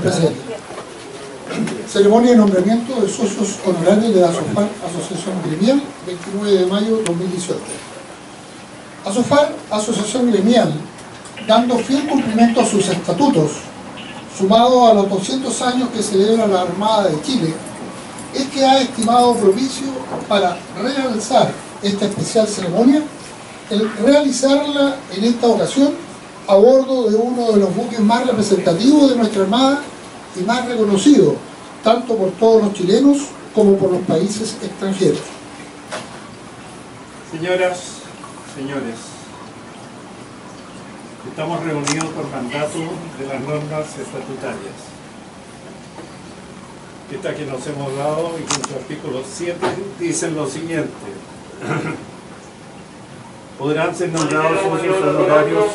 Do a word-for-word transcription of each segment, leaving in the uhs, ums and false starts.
presidente. Ceremonia de nombramiento de socios honorarios de ASOFAR, Asociación Gremial, veintinueve de mayo de dos mil dieciocho. ASOFAR, Asociación Gremial, dando fiel cumplimiento a sus estatutos, sumado a los doscientos años que celebra la Armada de Chile, es que ha estimado propicio para realizar esta especial ceremonia, el realizarla en esta ocasión a bordo de uno de los buques más representativos de nuestra Armada y más reconocido, tanto por todos los chilenos como por los países extranjeros. Señoras, señores, estamos reunidos por mandato de las normas estatutarias. Esta que nos hemos dado y que en su artículo siete dicen lo siguiente: podrán ser nombrados socios honorarios.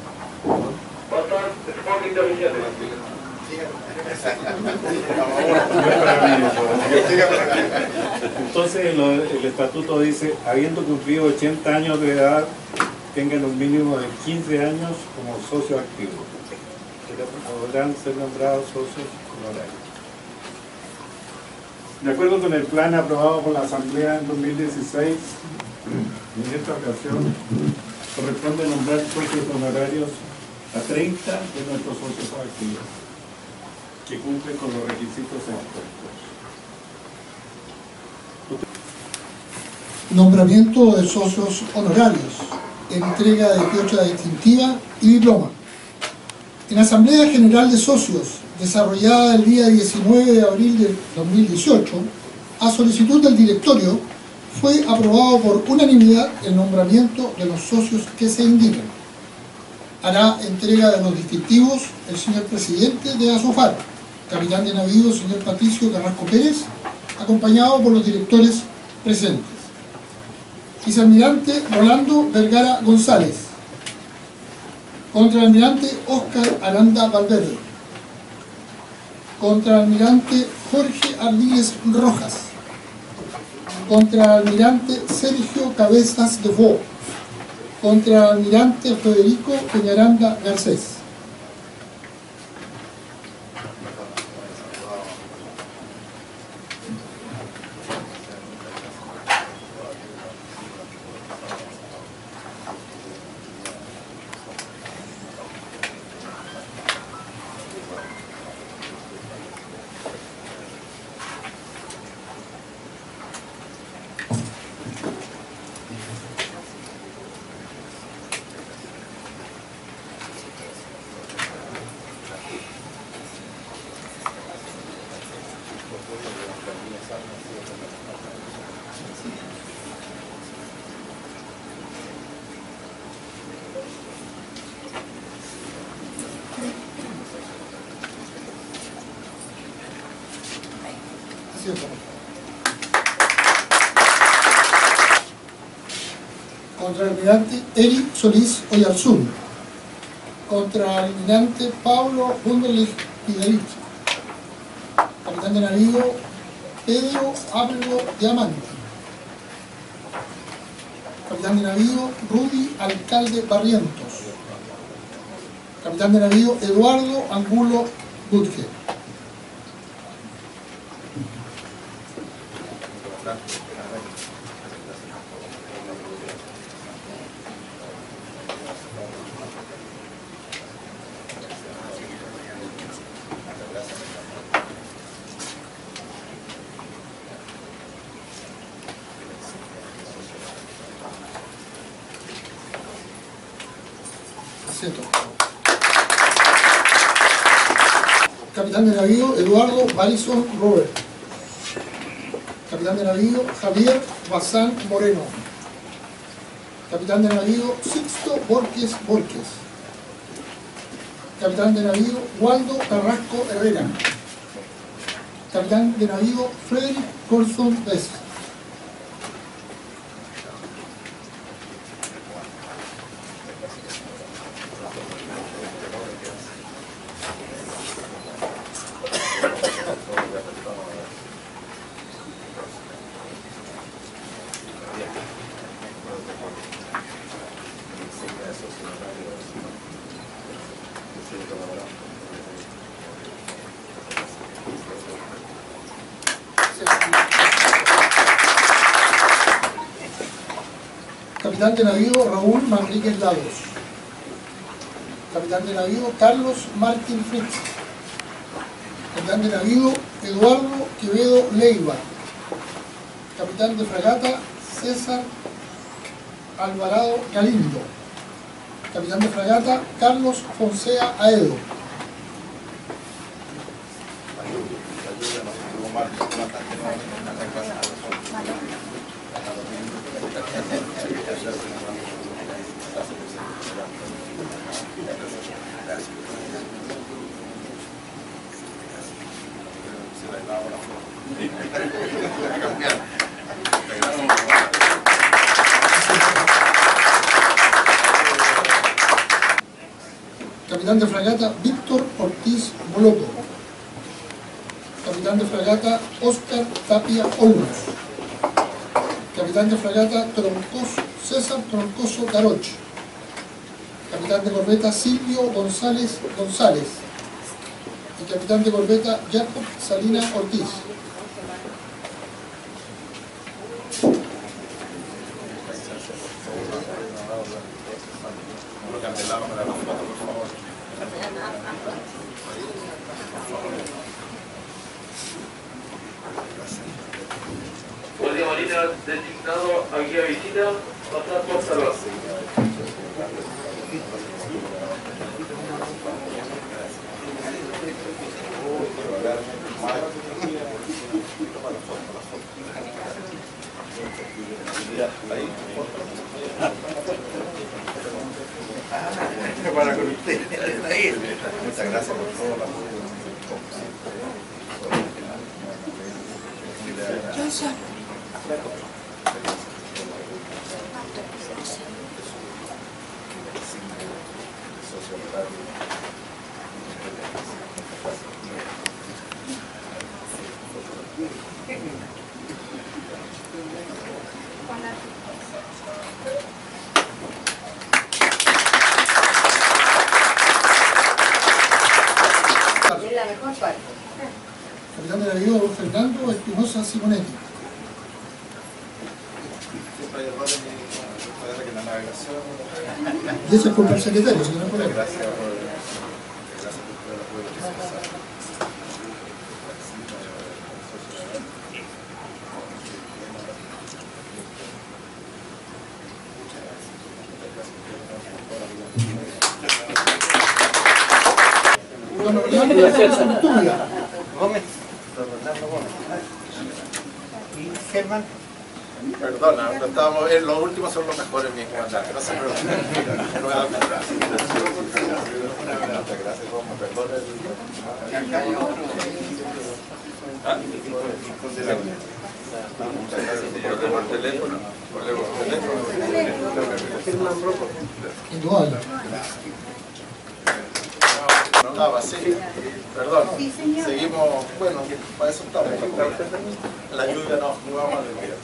Entonces el, el estatuto dice: habiendo cumplido ochenta años de edad, tengan un mínimo de quince años como socio activo, podrán ser nombrados socios honorarios. De acuerdo con el plan aprobado por la Asamblea en dos mil dieciséis, en esta ocasión corresponde nombrar socios honorarios a treinta de nuestros socios activos que cumplen con los requisitos expuestos. Nombramiento de socios honorarios, entrega de piocha distintiva y diploma. En Asamblea General de Socios, desarrollada el día diecinueve de abril de dos mil dieciocho, a solicitud del directorio, fue aprobado por unanimidad el nombramiento de los socios que se indican. Hará entrega de los distintivos el señor presidente de ASOFAR, capitán de navío señor Patricio Carrasco Pérez, acompañado por los directores presentes. Vicealmirante Rolando Vergara González. Contraalmirante Óscar Aranda Valverde. Contraalmirante Jorge Ardiles Rojas. Contraalmirante Sergio Cabezas de Bo. Contraalmirante Federico Peñaranda Garcés. Contraalmirante Eric Solís Oyarzún. Contraalmirante Pablo Wunderlich Piderich. Capitán de navío Pedro Ábrego Diamante. Capitán de navío Rudy Alcalde Barrientos. Capitán de navío Eduardo Angulo Gutke. Capitán de navío Eduardo Barison Robert. Capitán de navío Javier Bazán Moreno. Capitán de navío Sixto Borges Borges. Capitán de navío Waldo Carrasco Herrera. Capitán de navío Frederick Colson Bess. Capitán de navío Raúl Manríquez Lagos. Capitán de navío Carlos Martín Fritz. Capitán de navío Eduardo Quevedo Leiva. Capitán de fragata César Alvarado Galindo. Capitán de fragata Carlos Fonsea Aedo. Capitán de fragata Víctor Ortiz Boloto. Capitán de fragata Óscar Tapia Olmos. Capitán de fragata Troncoso, César Troncoso Garoch. Capitán de corbeta Silvio González González. Y capitán de corbeta Jacob Salina Ortiz. Guardia Marina designado a guía visita, pasar por salón. Para con usted. Muchas gracias por todo. Johnson. Es la mejor parte. Capitán de navío Fernando Espinosa Simonetti. Siempre hay errores en la navegación. Y eso es culpa del secretario, si no es por él. Gracias por gracias por el apoyo que se ha Don Orlando Zúñiga. Gómez. Don Orlando Gómez. Y Germán. Perdona, no estábamos, eh, los últimos son los mejores, mi comandante. No se preocupen. No me da pena. Muchas gracias, Gómez. Perdón el... Muchas gracias por el teléfono. Por el teléfono. Germán Broco. Indudable. No estaba así, perdón, Sí, señor. seguimos, bueno, para eso estamos, la lluvia nos jugamos de vida.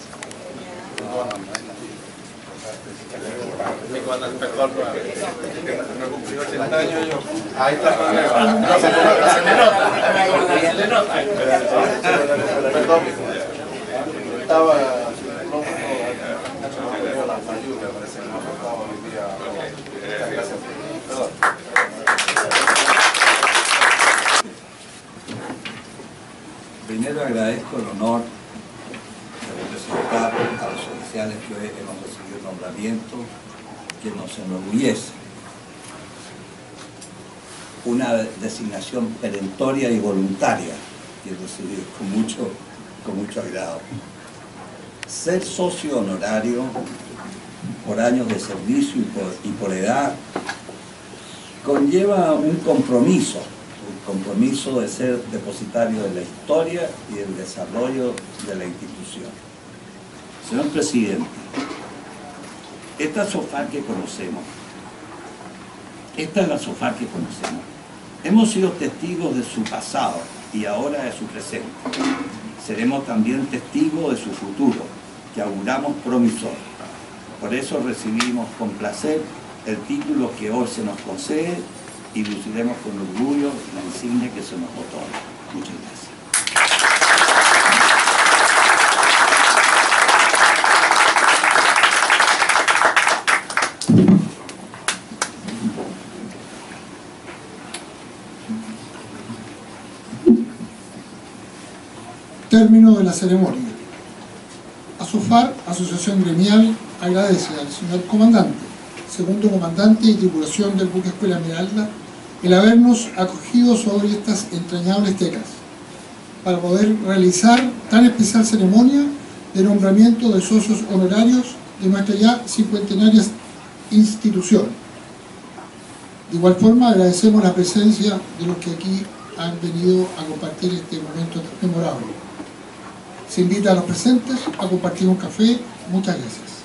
Mi comandante, perdón, no cumplí ochenta años yo. Ahí está el problema, no se le nota, se le nota, se le nota. Perdón, estaba, no, la lluvia parece que nos afectaba hoy día. Muchas gracias, perdón. Primero agradezco el honor de representar a los oficiales que hoy hemos recibido el nombramiento, que nos enorgullece. Una designación perentoria y voluntaria que he recibido con mucho, con mucho agrado. Ser socio honorario por años de servicio y por, y por edad conlleva un compromiso. compromiso de ser depositario de la historia y del desarrollo de la institución. Señor Presidente, esta SOFAR que conocemos, esta es la SOFAR que conocemos. Hemos sido testigos de su pasado y ahora de su presente. Seremos también testigos de su futuro, que auguramos promisor. Por eso recibimos con placer el título que hoy se nos concede y luciremos con orgullo la insignia que se nos otorga. Muchas gracias. término de la ceremonia. ASOFAR, Asociación Gremial, agradece al señor comandante, segundo comandante y tripulación del buque Escuela Esmeralda, el habernos acogido sobre estas entrañables tecas para poder realizar tan especial ceremonia de nombramiento de socios honorarios de nuestra ya cincuentenaria institución. De igual forma agradecemos la presencia de los que aquí han venido a compartir este momento memorable. Se invita a los presentes a compartir un café. Muchas gracias.